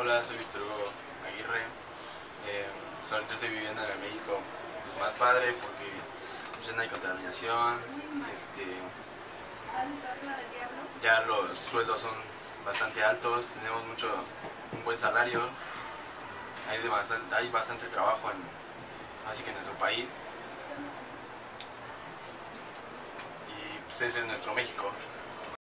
Hola, soy Víctor Hugo Aguirre. Ahorita estoy viviendo en el México pues, más padre porque pues, ya no hay contaminación, ya los sueldos son bastante altos, tenemos un buen salario, hay bastante trabajo así que en nuestro país y pues ese es nuestro México.